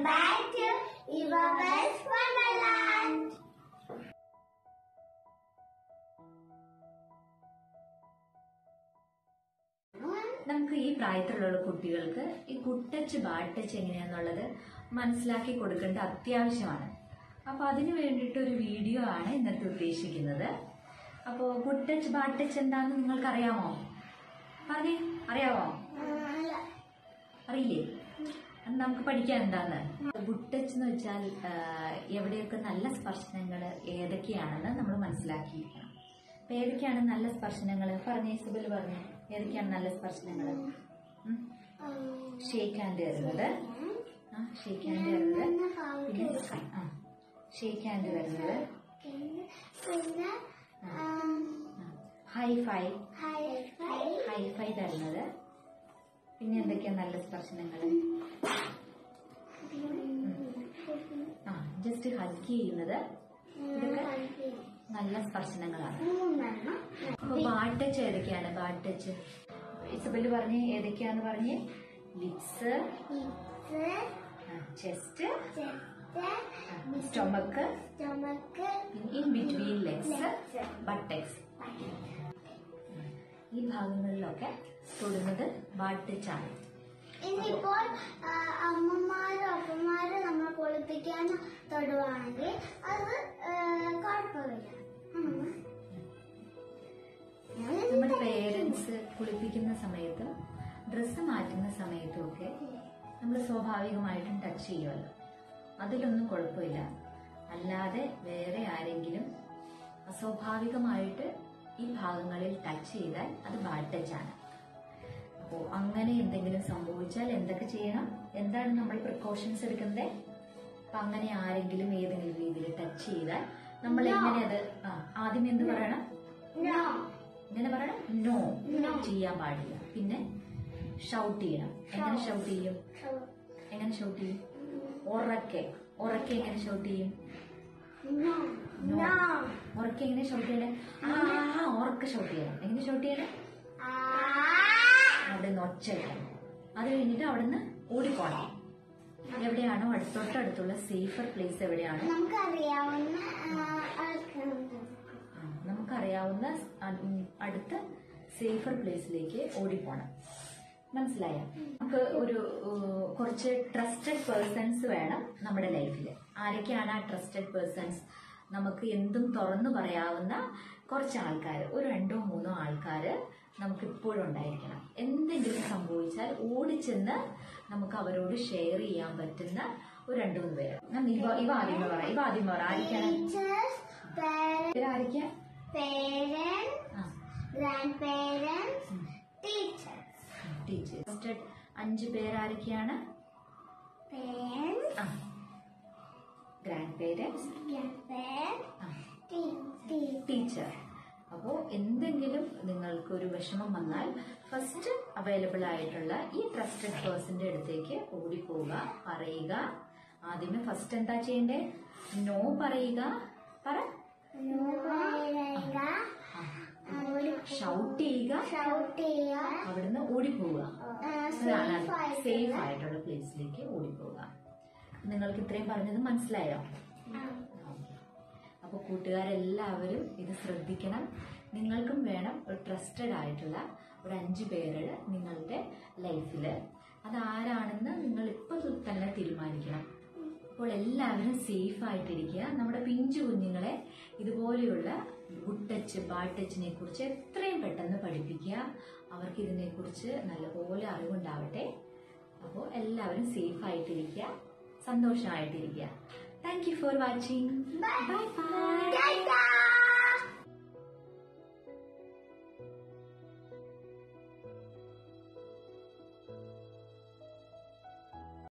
Welcome back to Iva's Wonderland. നമുക്ക് ഈ പ്രായത്തിലുള്ള കുട്ടികൾക്ക് ഈ ഗുഡ് ടച്ച് ബാഡ് ടച്ച് എങ്ങനെയാന്നുള്ളത് മനസ്സിലാക്കി കൊടുക്കേണ്ട അത്യാവശ്യമാണ്. അപ്പോൾ അതിന് വേണ്ടിയിട്ട് ഒരു വീഡിയോ ആണ് ഇന്നത്തെ ഉദ്ദേശിക്കുന്നത്. അപ്പോൾ ഗുഡ് ടച്ച് ബാഡ് ടച്ച് എന്താണെന്ന് നിങ്ങൾക്ക് അറിയാമോ? പറഞ്ഞേ, അറിയാമോ? അറിയില്ലേ? അത് നമുക്ക് പഠിക്കാൻ എന്താന്ന്. ഗുഡ് ടച്ച് എന്ന് വെച്ചാൽ എവിടെയൊക്കെ നല്ല സ്പർശനങ്ങൾ ഏതൊക്കെയാണെന്ന് നമ്മൾ മനസ്സിലാക്കിയിരിക്കണം. അപ്പൊ ഏതൊക്കെയാണ് നല്ല സ്പർശനങ്ങൾ? പറഞ്ഞേ സുബിൽ, പറഞ്ഞേ ഏതൊക്കെയാണ് നല്ല സ്പർശനങ്ങൾ? ഷേക്ക് ഹാൻഡ് വരുന്നത്, ഷേക്ക് ഹാൻഡ് വരുന്നത്, പിന്നെ ഷേക്ക് ഹാൻഡ് വരുന്നത്, ഹൈ ഫൈ തരുന്നത്. പിന്നെ എന്തൊക്കെയാ നല്ല സ്പർശനങ്ങൾ? ജസ്റ്റ് ഹഗ് ചെയ്യുന്നത്, ഇതൊക്കെ നല്ല സ്പർശനങ്ങളാണ്. അപ്പൊ ബാഡ് ടച്ച് ഏതൊക്കെയാണ്? ബാഡ് ടച്ച് ഇസബല് പറഞ്ഞേ ഏതൊക്കെയാന്ന് പറഞ്ഞേ. Lips, chest, stomach, in between legs, buttocks. ഈ ഭാഗങ്ങളിലൊക്കെ തൊടുന്നത് ബാഡ് ടച്ച് ആണ്. ഇനിയിപ്പോൾ അമ്മമാരും അപ്പന്മാരും നമ്മളെ കുളിപ്പിക്കാൻ തൊടുവാണെങ്കിൽ അത് കുഴപ്പമില്ല. നമ്മുടെ പേരൻസ് കുളിപ്പിക്കുന്ന സമയത്തും ഡ്രസ്സ് മാറ്റുന്ന സമയത്തും ഒക്കെ നമ്മൾ സ്വാഭാവികമായിട്ടും ടച്ച് ചെയ്യുമല്ലോ, അതിലൊന്നും കുഴപ്പമില്ല. അല്ലാതെ വേറെ ആരെങ്കിലും അസ്വാഭാവികമായിട്ട് ഈ ഭാഗങ്ങളിൽ ടച്ച് ചെയ്താൽ അത് ബാഡ് ടച്ച് ആണ്. അപ്പോൾ അങ്ങനെ എന്തെങ്കിലും സംഭവിച്ചാൽ എന്തൊക്കെ ചെയ്യണം? എന്താണ് നമ്മൾ പ്രിക്കോഷൻസ് എടുക്കുന്നത്? അപ്പൊ അങ്ങനെ ആരെങ്കിലും ഏതെങ്കിലും രീതിയിൽ ടച്ച് ചെയ്താൽ നമ്മൾ എങ്ങനെ അത് ആദ്യം എന്ത് പറയണം? ഇങ്ങനെ പറയണം, നോ, ചെയ്യാൻ പാടില്ല. പിന്നെ ഷൗട്ട് ചെയ്യണം. എങ്ങനെ ഷൗട്ട് ചെയ്യും? ഉറക്കെ എങ്ങനെ ഷൗട്ട് ചെയ്യും? ഉറക്കെ എങ്ങനെ ഷൗട്ട് ചെയ്യണേ? ഉറക്കെ ഷൗട്ട് ചെയ്യണം. എങ്ങനെ ഷൗട്ട് ചെയ്യണം? അവിടെ നിന്ന് ഒച്ച ഇടണം. അത് കഴിഞ്ഞിട്ട് അവിടെ നിന്ന് ഓടിപ്പോണം. എവിടെയാണോ തൊട്ടടുത്തുള്ള സേഫർ പ്ലേസ് എവിടെയാണോ നമുക്കറിയാവുന്ന അടുത്ത സേഫർ പ്ലേസിലേക്ക് ഓടിപ്പോണം. മനസ്സിലായോ? നമുക്ക് കുറച്ച് ട്രസ്റ്റഡ് പേഴ്സൺസ് വേണം നമ്മുടെ ലൈഫിൽ. ആരൊക്കെയാണ് ആ ട്രസ്റ്റഡ് പേഴ്സൺസ്? നമുക്ക് എന്തും തുറന്നു പറയാവുന്ന കുറച്ച് ആൾക്കാർ, ഒരു 2-3 ആൾക്കാർ നമുക്ക് ഇപ്പോഴും ഉണ്ടായിരിക്കണം. എന്തെങ്കിലും സംഭവിച്ചാൽ ഓടിച്ചെന്ന് നമുക്ക് അവരോട് ഷെയർ ചെയ്യാൻ പറ്റുന്ന ഒരു 2-3 പേര്. ഇവ ആദ്യം പറ. ആരൊക്കെയാണ്? ടീച്ചേഴ്സ്. 5 പേരാരൊക്കെയാണ്? Grandparents, teacher. അപ്പോൾ എന്തെങ്കിലും നിങ്ങൾക്കൊരു വിഷമം വന്നാൽ ഫസ്റ്റ് അവൈലബിൾ ആയിട്ടുള്ള ഈ ട്രസ്റ്റഡ് പേഴ്സന്റെ അടുത്തേക്ക് ഓടിപ്പോവുക, പറയുക. ആദ്യമേ ഫസ്റ്റ് എന്താ ചെയ്യണ്ടേ? നോ പറയുക. ഷൗട്ട് ചെയ്യുക, അവിടുന്ന് ഓടിപ്പോവുക. സേഫ് ആയിട്ടുള്ള പ്ലേസിലേക്ക് ഓടിപ്പോവുക. നിങ്ങൾക്ക് ഇത്രയും പറഞ്ഞത് മനസ്സിലായോ? അപ്പൊ കൂട്ടുകാരെല്ലാവരും ഇത് ശ്രദ്ധിക്കണം. നിങ്ങൾക്കും വേണം ഒരു ട്രസ്റ്റഡ് ആയിട്ടുള്ള ഒരു 5 പേര് നിങ്ങളുടെ ലൈഫില്. അതാരാണെന്ന് നിങ്ങൾ ഇപ്പോൾ തന്നെ തീരുമാനിക്കണം. അപ്പോൾ എല്ലാവരും സേഫ് ആയിട്ടിരിക്കുക. നമ്മുടെ പിഞ്ചു കുഞ്ഞുങ്ങളെ ഇതുപോലെയുള്ള ഗുഡ് ടച്ച് ബാഡ് ടച്ചിനെ കുറിച്ച് എത്രയും പെട്ടെന്ന് പഠിപ്പിക്കുക. അവർക്ക് ഇതിനെക്കുറിച്ച് നല്ലപോലെ അറിവുണ്ടാവട്ടെ. അപ്പോൾ എല്ലാവരും സേഫ് ആയിട്ടിരിക്കുക, സന്തോഷമായിട്ടിരിക്കുക. Thank you for watching. Bye bye.